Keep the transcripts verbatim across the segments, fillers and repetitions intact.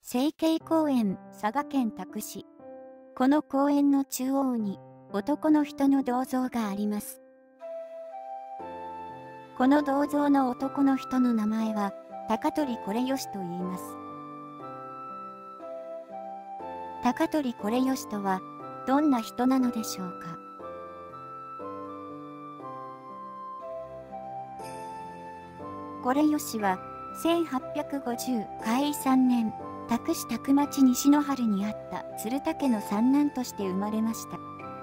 成慶公園、佐賀県多久市。この公園の中央に男の人の銅像があります。この銅像の男の人の名前は高取惟義と言います。高取惟義とはどんな人なのでしょうか。惟義はせんはっぴゃくごじゅうかいさんねん、多久市多久町西の原にあった鶴田家の三男として生まれました。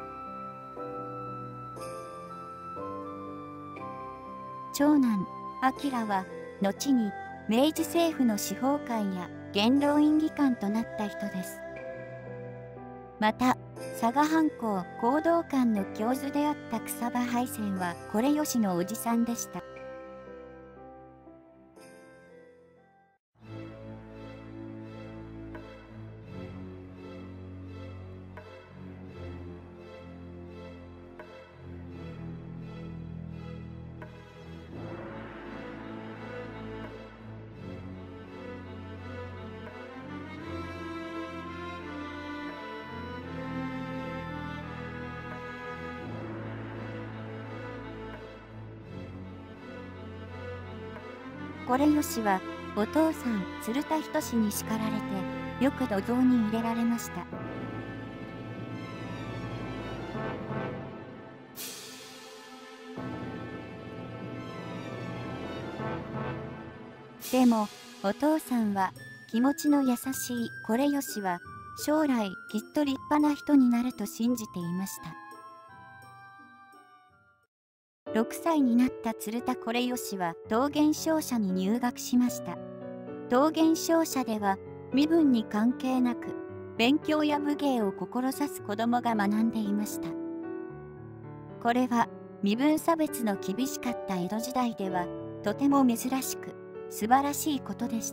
長男、明は後に明治政府の司法官や元老院議官となった人です。また、佐賀藩校講道館の教授であった草場拝泉は惟義のおじさんでした。惟義はお父さん鶴田仁に叱られてよく土蔵に入れられました。でもお父さんは気持ちの優しい惟義は将来きっと立派な人になると信じていました。ろくさいになった鶴田惟義は道元商社に入学しました。道元商社では身分に関係なく勉強や武芸を志す子供が学んでいました。これは身分差別の厳しかった江戸時代ではとても珍しく素晴らしいことでした。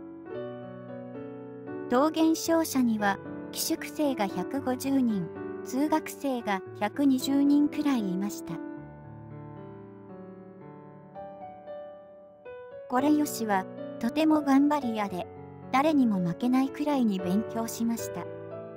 道元商社には寄宿生がひゃくごじゅうにん、通学生がひゃくにじゅうにんくらいいました。惟義はとても頑張り屋で誰にも負けないくらいに勉強しました。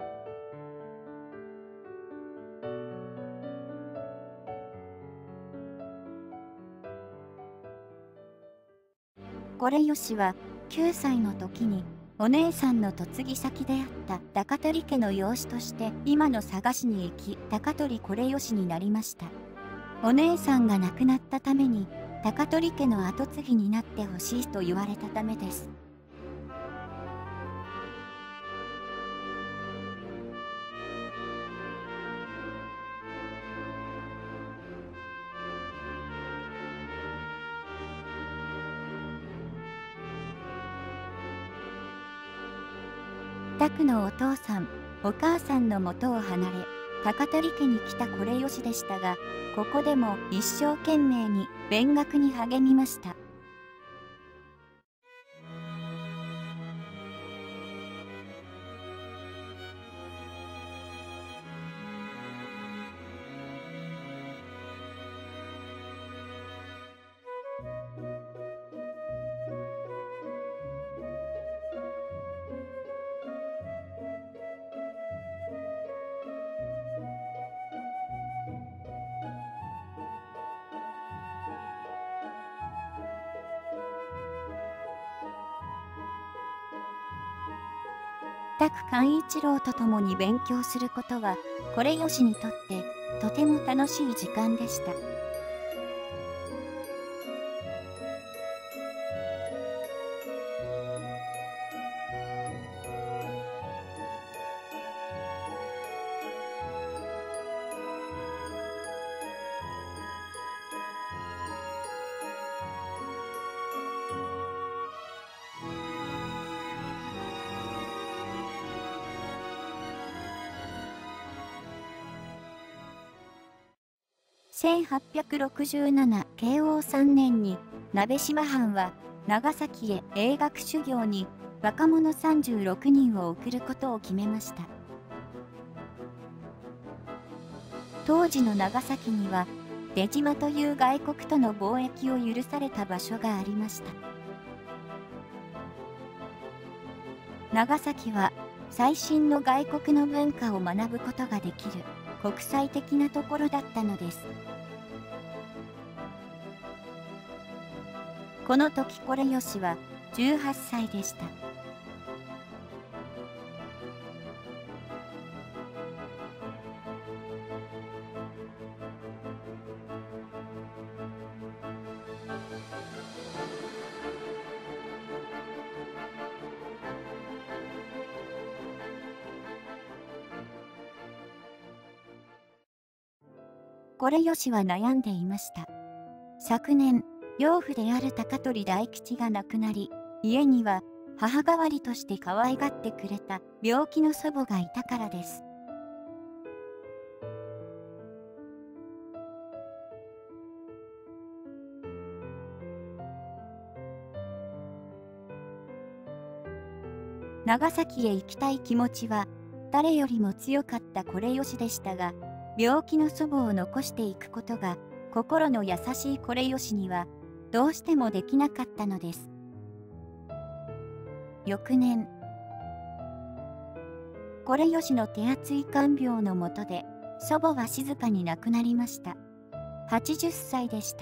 惟義はきゅうさいの時にお姉さんの嫁ぎ先であった高取家の養子として今の佐賀市に行き高取惟義になりました。お姉さんが亡くなったために高取家の跡継ぎになってほしいと言われたためです。拓のお父さん、お母さんの元を離れ、高取家に来た惟義でしたが、ここでも一生懸命に勉学に励みました。拓寛一郎と共に勉強することは惟義にとってとても楽しい時間でした。せんはっぴゃくろくじゅうななけいおうさんねんに鍋島藩は長崎へ英学修行に若者さんじゅうろくにんを送ることを決めました。当時の長崎には出島という外国との貿易を許された場所がありました。 長崎は最新の外国の文化を学ぶことができる国際的なところだったのです。この時惟義はじゅうはっさいでした。惟義は悩んでいました。昨年、養父である高取大吉が亡くなり、家には母代わりとして可愛がってくれた病気の祖母がいたからです。長崎へ行きたい気持ちは誰よりも強かった惟義でしたが、病気の祖母を残していくことが心の優しい惟義にはどうしてもできなかったのです。翌年、惟義の手厚い看病のもとで祖母は静かに亡くなりました。はちじゅっさいでした。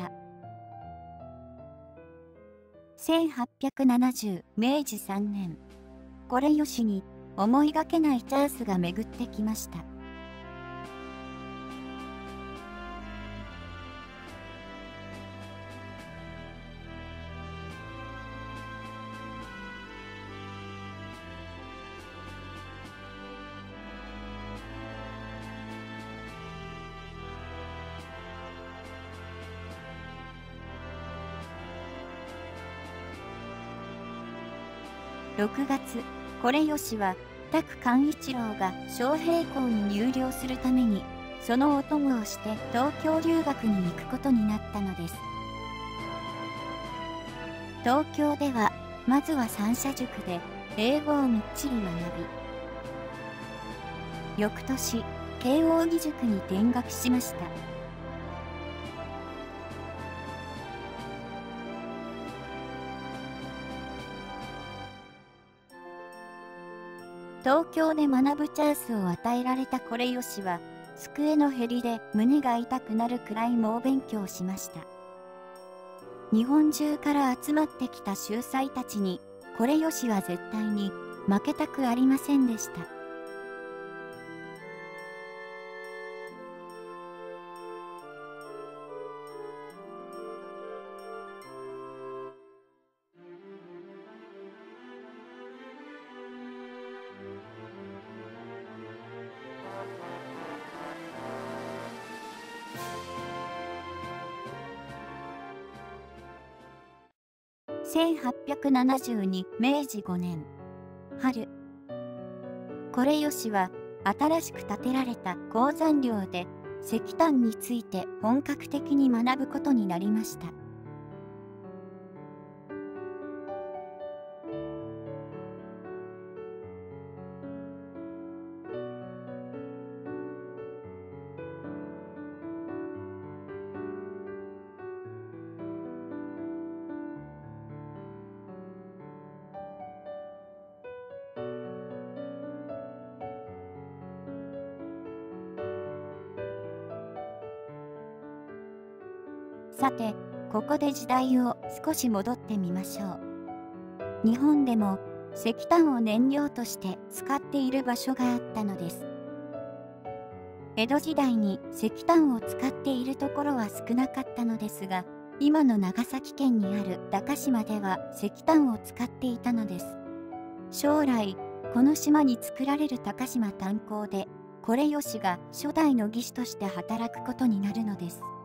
せんはっぴゃくななじゅうめいじさんねん、惟義に思いがけないチャンスが巡ってきました。ろくがつ、惟義は拓寛一郎が昌平校に入寮するためにそのお供をして東京留学に行くことになったのです。東京ではまずは三社塾で英語をみっちり学び、翌年慶應義塾に転学しました。東京で学ぶチャンスを与えられた惟義は、机のへりで胸が痛くなるくらい猛勉強しました。日本中から集まってきた秀才たちに、惟義は絶対に負けたくありませんでした。せんはっぴゃくななじゅうにめいじごねん春、惟義は新しく建てられた鉱山寮で石炭について本格的に学ぶことになりました。さて、ここで時代を少し戻ってみましょう。日本でも石炭を燃料として使っている場所があったのです。江戸時代に石炭を使っているところは少なかったのですが、今の長崎県にある高島では石炭を使っていたのです。将来、この島に作られる高島炭鉱で、惟義が初代の技師として働くことになるのです。